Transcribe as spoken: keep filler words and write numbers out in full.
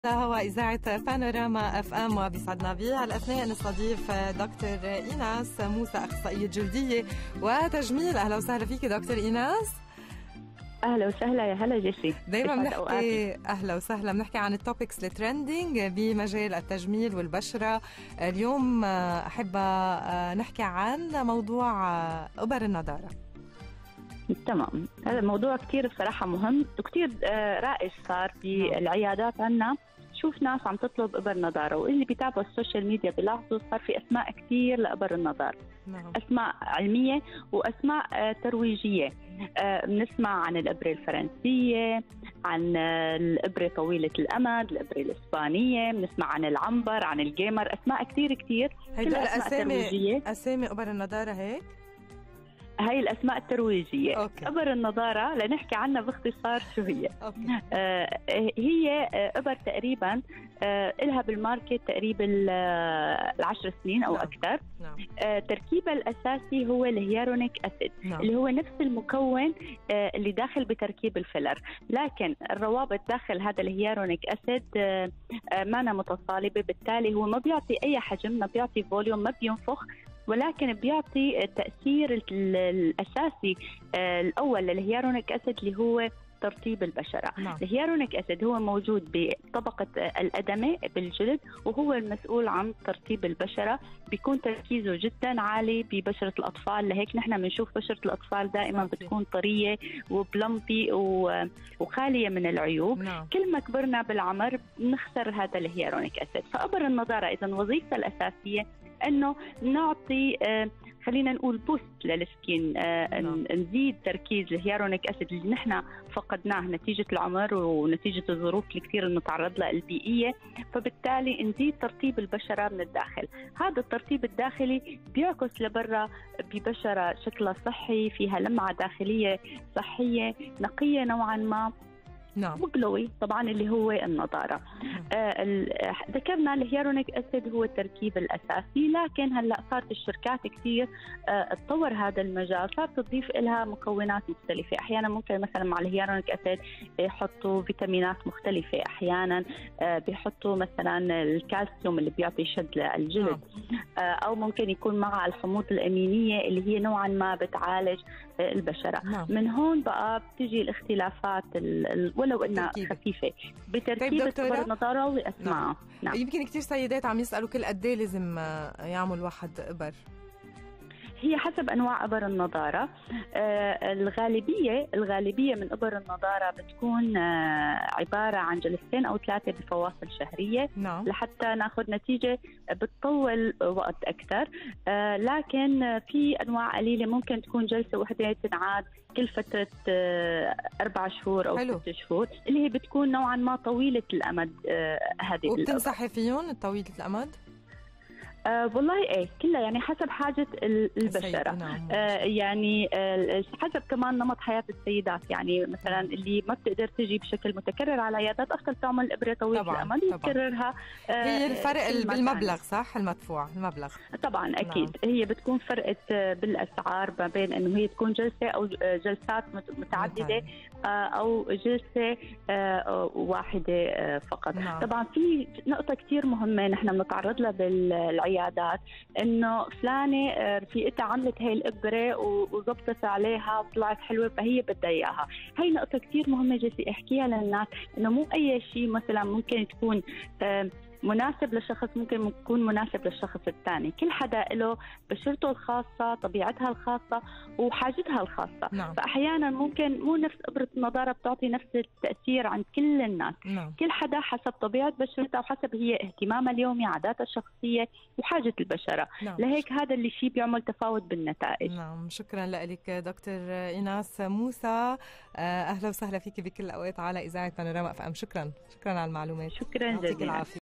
هو إذاعة بانوراما اف ام، وبيسعدنا بهالأثناء نستضيف دكتور إيناس موسى، أخصائية جلدية وتجميل. أهلا وسهلا فيك دكتور إيناس. اهلا وسهلا، يا هلا جيسي. دايما بنحكي اهلا وسهلا بنحكي عن التوبكس الترندينج بمجال التجميل والبشره. اليوم احب نحكي عن موضوع ابر النضاره. تمام، هذا الموضوع كتير بصراحه مهم وكتير رائج صار بالعيادات عنا. شوف ناس عم تطلب ابر نضاره، واللي بيتابعوا السوشيال ميديا بيلاحظوا صار في اسماء كتير لابر النضاره. نعم. اسماء علميه واسماء ترويجيه. بنسمع عن الابره الفرنسيه، عن الابره طويله الامد، الابره الاسبانيه، بنسمع عن العنبر، عن الجيمر، اسماء كتير كتير. هيدا الاسامي اسامي ابر النضاره هيك؟ هاي الأسماء الترويجية. أوكي. إبر النضارة لنحكي عنها باختصار شو هي. آه هي إبر تقريبا آه إلها بالماركت تقريبا العشر سنين أو نعم. أكثر. نعم. آه تركيبها الأساسي هو الهيالورونيك أسيد. نعم. اللي هو نفس المكون آه اللي داخل بتركيب الفيلر، لكن الروابط داخل هذا الهيالورونيك أسيد آه آه مانا متصالبة، بالتالي هو ما بيعطي أي حجم، ما بيعطي فوليوم، ما بينفخ، ولكن بيعطي التأثير الأساسي الأول للهيالورونيك أسيد اللي هو ترطيب البشرة. نعم. الهيالورونيك أسيد هو موجود بطبقة الأدمة بالجلد، وهو المسؤول عن ترطيب البشرة. بيكون تركيزه جدا عالي ببشرة الأطفال، لهيك نحن بنشوف بشرة الأطفال دائما بتكون طرية وبلمبي وخالية من العيوب. نعم. كل ما كبرنا بالعمر بنخسر هذا الهيالورونيك أسيد. فأبر النضارة إذا وظيفته الأساسية انه نعطي آه خلينا نقول بوست للسكين، آه نعم. نزيد تركيز الهيالورونيك اسيد اللي نحن فقدناه نتيجه العمر ونتيجه الظروف الكثير اللي نتعرض لها البيئيه، فبالتالي نزيد ترطيب البشره من الداخل. هذا الترطيب الداخلي بيعكس لبرا ببشره شكلها صحي، فيها لمعه داخليه صحيه نقيه نوعا ما. نعم. وجلوي طبعا اللي هو النضاره. آه ذكرنا الهيالورونيك اسيد هو التركيب الاساسي، لكن هلا صارت الشركات كثير آه تطور هذا المجال، صارت تضيف لها مكونات مختلفه. احيانا ممكن مثلا مع الهيالورونيك اسيد يحطوا فيتامينات مختلفه، احيانا آه بيحطوا مثلا الكالسيوم اللي بيعطي شد للجلد. آه او ممكن يكون مع الحموض الامينيه اللي هي نوعا ما بتعالج آه البشره. نعم. من هون بقى بتجي الاختلافات ال ولو انها خفيفه بتركيب ابر النضاره واسمائها. نعم. نعم. يمكن كثير سيدات عم يسالوا كل قد ايه لازم يعمل واحد ابر؟ هي حسب انواع ابر النضاره. آه الغالبيه الغالبيه من ابر النضاره بتكون آه عباره عن جلستين او ثلاثه بفواصل شهريه. نعم. لحتى ناخذ نتيجه بتطول وقت اكثر. آه لكن في انواع قليله ممكن تكون جلسه وحده تنعاد كل فتره آه اربع شهور او حلو. ست شهور، اللي هي بتكون نوعا ما طويله الامد. آه هذه وبتنصحي فيهم طويله الامد؟ آه والله ايه كلها يعني حسب حاجة البشرة. نعم. آه يعني آه حسب كمان نمط حياة السيدات. يعني مثلا اللي ما بتقدر تجي بشكل متكرر على العيادات أفضل تعمل إبرة طويلة الأمد وتكررها. آه هي الفرق بالمبلغ صح؟ المدفوع المبلغ طبعا أكيد. نعم. هي بتكون فرقت بالأسعار ما بين إنه هي تكون جلسة أو جلسات متعددة آه أو جلسة آه واحدة آه فقط. نعم. طبعا في نقطة كتير مهمة نحن بنتعرض لها بالعيادات، انه فلانه رفيقتها عملت هاي الابره وضبطت عليها وطلعت حلوه فهي بدها اياها. هاي نقطه كثير مهمه جالسه احكيها للناس، انه مو اي شيء مثلا ممكن تكون مناسب لشخص ممكن يكون مناسب للشخص الثاني. كل حدا له بشرته الخاصة، طبيعتها الخاصة وحاجتها الخاصة. نعم. فأحيانا ممكن مو نفس إبرة النضارة بتعطي نفس التأثير عند كل الناس. نعم. كل حدا حسب طبيعة بشرتها وحسب هي اهتمامها اليومي، عاداتها الشخصية وحاجة البشرة. نعم. لهيك هذا اللي شيء بيعمل تفاوت بالنتائج. نعم. شكرا لك دكتور إيناس موسى. أهلا وسهلا فيك بكل الأوقات على إذاعة بانوراما اف ام. شكرا شكرا على المعلومات. شكرا جزيلا.